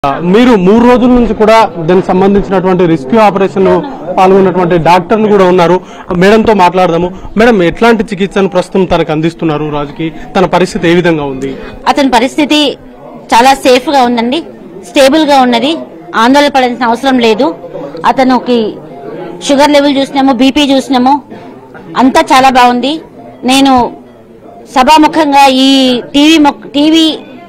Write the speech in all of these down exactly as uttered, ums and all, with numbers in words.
మీరు మూడు రోజుల నుంచి కూడా దానికి సంబంధించినటువంటి రెస్క్యూ ఆపరేషన్ పాల్గొన్నటువంటి డాక్టర్లు కూడా ఉన్నారు. మేడంతో మాట్లాడదాము. మేడం, ఎట్లాంటి చికిత్సను ప్రస్తుతం తనకు అందిస్తున్నారు రాజుకి? తన పరిస్థితి ఏ విధంగా ఉంది? అతని పరిస్థితి చాలా సేఫ్ గా ఉందండి, స్టేబుల్ గా ఉన్నది, ఆందోళన పడాల్సిన అవసరం లేదు. అతనికి షుగర్ లెవెల్ చూసినాము, బీపీ చూసినాము, అంతా చాలా బాగుంది. నేను సభాముఖంగా ఈ టీవీ టీవీ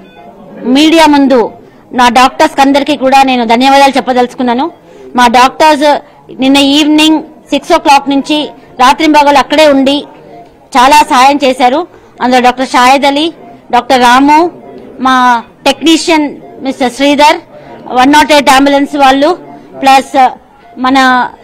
మీడియా ముందు నా డాక్టర్స్ అందరికీ కూడా నేను ధన్యవాదాలు చెప్పదలుచుకున్నాను. మా డాక్టర్స్ నిన్న ఈవినింగ్ సిక్స్ ఓ క్లాక్ నుంచి రాత్రి భాగాలు అక్కడే ఉండి చాలా సహాయం చేశారు. అందులో డాక్టర్ షాహిద్ అలీ, డాక్టర్ రాము, మా technician mister Sridhar, one not eight ambulance వాళ్ళు, ప్లస్ మన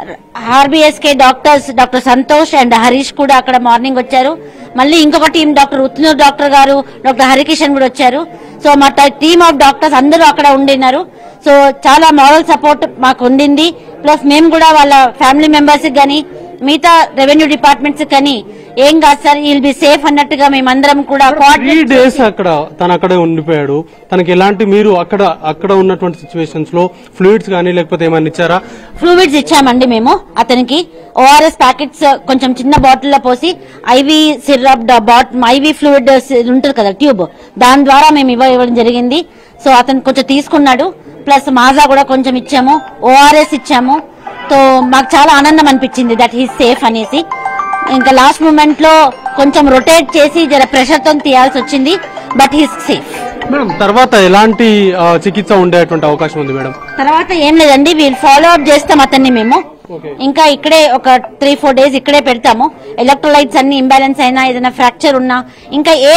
RBSK doctors doctor Santosh and Harish కూడా అక్కడ మార్నింగ్ వచ్చారు. మళ్ళీ ఇంకొక టీం డాక్టర్ ఉత్నూర్ డాక్టర్ గారు, డాక్టర్ హరికిషన్ కూడా వచ్చారు. సో మా టీమ్ ఆఫ్ డాక్టర్స్ అందరూ అక్కడ ఉండినారు. సో చాలా మోరల్ సపోర్ట్ మాకు ఉండింది. ప్లస్ మేము కూడా వాళ్ళ ఫ్యామిలీ మెంబర్స్ కానీ మిగతా రెవెన్యూ డిపార్ట్మెంట్స్ కానీ ఏం కాదు సార్, విల్ బి సేఫ్ అన్నట్టుగా మేమందరం కూడా త్రీ డేస్ అక్కడ తను అక్కడే ఉండిపోయాడు. తనకి ఎలాంటి మీరు అక్కడ అక్కడ ఉన్నటువంటి సిచ్యువేషన్స్ లో ఫ్లూయిడ్స్ కానీ లేకపోతే ఏమైనా ఇచ్చారా? ఫ్లూయిడ్స్ ఇచ్చామండి మేము. అతనికి ఓఆర్ఎస్ ప్యాకెట్స్ కొంచెం చిన్న బాటిల్లో పోసి ఐవీ సిరప్ ఐవీ ఫ్లూయిడ్ ఉంటుంది కదా ట్యూబ్, దాని ద్వారా మేము ఇవ్వడం జరిగింది. సో అతను కొంచెం తీసుకున్నాడు. ప్లస్ మాజా కూడా కొంచెం ఇచ్చాము, ఓఆర్ఎస్ ఇచ్చాము. సో మాకు చాలా ఆనందం అనిపించింది దట్ హీ సేఫ్ అనేసి. ఇంకా లాస్ట్ మూమెంట్ లో కొంచెం రొటేట్ చేసి జర ప్రెషర్ తో తీయాల్సి వచ్చింది, బట్ హీ సేఫ్. మేడం, తర్వాత ఎలాంటి చికిత్స ఉండేటువంటి అవకాశం ఉంది మేడం? తర్వాత ఏం లేదండి, వీళ్ళు ఫాలో అప్ చేస్తాం అతన్ని మేము. ఇంకా ఇక్కడే ఒక త్రీ ఫోర్ డేస్ ఇక్కడే పెడతాము. ఎలక్ట్రోలైట్స్ అన్ని ఇంబ్యాలెన్స్ అయినా, ఏదైనా ఫ్రాక్చర్ ఉన్నా, ఇంకా ఏ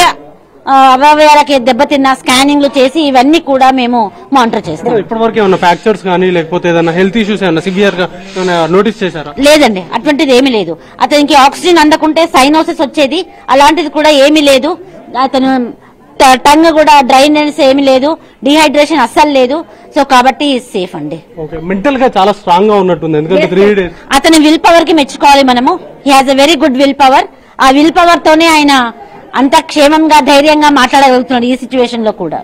అవయవాలకి దెబ్బతిన్న స్కానింగ్లు చేసి ఇవన్నీ కూడా మేము మానిటర్ చేస్తాం. ఇప్పటివరకు ఏమన్నా ఫ్రాక్చర్స్ కానీ లేకపోతే ఏదైనా హెల్త్ ఇష్యూస్ ఏమన్నా సివియర్ గా నోటీస్ చేశారా? లేదండి, అటువంటిది ఏమీ లేదు. అతనికి ఆక్సిజన్ అందకుంటే సైనోసిస్ వచ్చేది, అలాంటిది కూడా ఏమీ లేదు. అతను టంగ్ కూడా డ్రైనెస్ ఏమీ లేదు, డిహైడ్రేషన్ అస్సలు లేదు. సో కాబట్టి సేఫ్ అండి. మెంటల్ గా చాలా స్ట్రాంగ్ గా ఉన్నట్టుంది. ఎందుకంటే త్రీ డేస్ అతని విల్ పవర్ కి మెచ్చుకోవాలి మనము. He has a very good will power. ఆ విల్ పవర్ తోనే ఆయన అంత క్షేమంగా ధైర్యంగా మాట్లాడగలుగుతున్నాడు ఈ సిచ్యువేషన్ లో కూడా.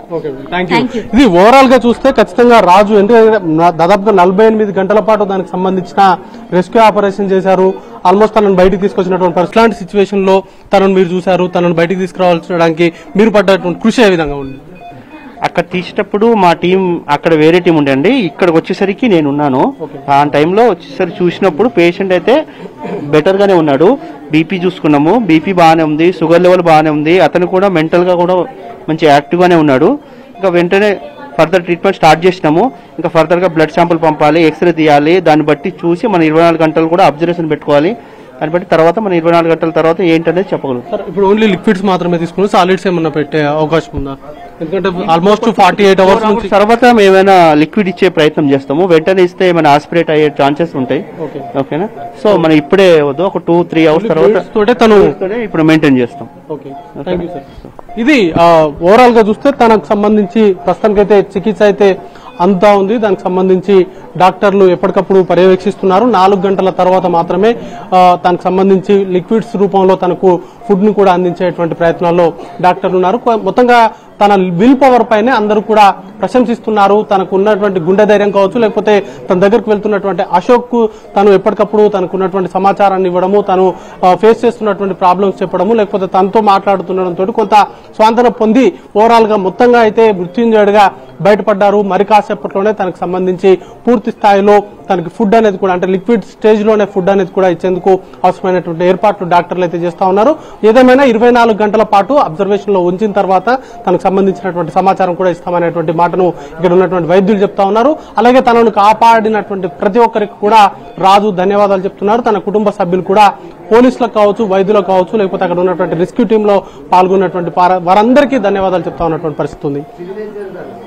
ఇది ఓవరాల్ గా చూస్తే ఖచ్చితంగా రాజు ఎందుకంటే దాదాపుగా నలభై ఎనిమిది గంటల పాటు దానికి సంబంధించిన రెస్క్యూ ఆపరేషన్ చేశారు. ఆల్మోస్ట్ తనను బయటకు తీసుకొచ్చినటువంటి పరిస్థితి. ఇలాంటి సిచ్యువేషన్ లో తనను మీరు చూశారు, తనను బయటకు తీసుకురావాల్సడానికి మీరు పడ్డటువంటి కృషి ఏ విధంగా ఉంది? అక్కడ తీసేటప్పుడు మా టీం అక్కడ వేరే టీం ఉండండి, ఇక్కడికి వచ్చేసరికి నేను ఉన్నాను. ఆ టైంలో వచ్చేసరికి చూసినప్పుడు పేషెంట్ అయితే బెటర్ గానే ఉన్నాడు. బీపీ చూసుకున్నాము, బీపీ బాగానే ఉంది, షుగర్ లెవెల్ బాగానే ఉంది. అతను కూడా మెంటల్ గా కూడా మంచి యాక్టివ్ గానే ఉన్నాడు. ఇంకా వెంటనే ఫర్దర్ ట్రీట్మెంట్ స్టార్ట్ చేసినాము. ఇంకా ఫర్దర్ గా బ్లడ్ శాంపుల్ పంపాలి, ఎక్స్రే తీయాలి. దాన్ని బట్టి చూసి మనం ఇరవై నాలుగు గంటలు కూడా అబ్జర్వేషన్ పెట్టుకోవాలి. దాన్ని బట్టి తర్వాత మనం ఇరవై నాలుగు గంటల తర్వాత ఏంటనేది చెప్పగలుగుతాం. ఇప్పుడు ఓన్లీ లిక్విడ్స్ మాత్రమే తీసుకుని సాలిడ్స్ ఏమన్నా పెట్టే అవకాశం ఉందా? ఎందుకంటే ఆల్మోస్ట్ ఫార్టీ ఎయిట్ అవర్స్ నుంచి తర్వాత ఏమైనా లిక్విడ్ ఇచ్చే ప్రయత్నం చేస్తాము. వెంటనే ఇస్తే ఏమైనా ఆస్పిరేట్ అయ్యే ఛాన్సెస్ ఉంటాయి. ఓకేనా? సో మనం ఇప్పుడే వద్దు, ఒక టూ త్రీ అవర్స్ తర్వాత తను ఇప్పుడు మెయింటైన్ చేస్తాం. ఇది ఓవరాల్ గా చూస్తే తనకు సంబంధించి ప్రస్తుతానికైతే చికిత్స అయితే అంతా ఉంది. దానికి సంబంధించి డాక్టర్లు ఎప్పటికప్పుడు పర్యవేక్షిస్తున్నారు. నాలుగు గంటల తర్వాత మాత్రమే దానికి సంబంధించి లిక్విడ్స్ రూపంలో తనకు ఫుడ్ ను కూడా అందించేటువంటి ప్రయత్నాల్లో డాక్టర్లు ఉన్నారు. మొత్తంగా తన విల్ పవర్ పైనే అందరూ కూడా ప్రశంసిస్తున్నారు. తనకు ఉన్నటువంటి గుండె ధైర్యం కావచ్చు, లేకపోతే తన దగ్గరకు వెళ్తున్నటువంటి అశోక్ కు తను ఎప్పటికప్పుడు తనకు ఉన్నటువంటి సమాచారాన్ని ఇవ్వడము, తను ఫేస్ చేస్తున్నటువంటి ప్రాబ్లమ్స్ చెప్పడము, లేకపోతే తనతో మాట్లాడుతుండడంతో కొంత స్వాంతన పొంది ఓవరాల్ గా మొత్తంగా అయితే మృత్యుంజయుడిగా బయటపడ్డారు. మరి కాసేపట్లోనే తనకు సంబంధించి పూర్తి స్థాయిలో తనకి ఫుడ్ అనేది కూడా అంటే లిక్విడ్ స్టేజ్ లోనే ఫుడ్ అనేది కూడా ఇచ్చేందుకు అవసరమైనటువంటి ఏర్పాట్లు డాక్టర్లు అయితే చేస్తా ఉన్నారు. ఏదేమైనా ఇరవై నాలుగు గంటల పాటు అబ్జర్వేషన్ లో ఉంచిన తర్వాత తనకు సంబంధించినటువంటి సమాచారం కూడా ఇస్తామనేటువంటి మాటను ఇక్కడ ఉన్నటువంటి వైద్యులు చెప్తా ఉన్నారు. అలాగే తనను కాపాడినటువంటి ప్రతి ఒక్కరికి కూడా రాజు ధన్యవాదాలు చెప్తున్నారు. తన కుటుంబ సభ్యులు కూడా పోలీసులకు కావచ్చు, వైద్యులకు కావచ్చు, లేకపోతే అక్కడ ఉన్నటువంటి రెస్క్యూ టీమ్ లో పాల్గొన్నటువంటి వారందరికీ ధన్యవాదాలు చెప్తా ఉన్నటువంటి పరిస్థితి ఉంది.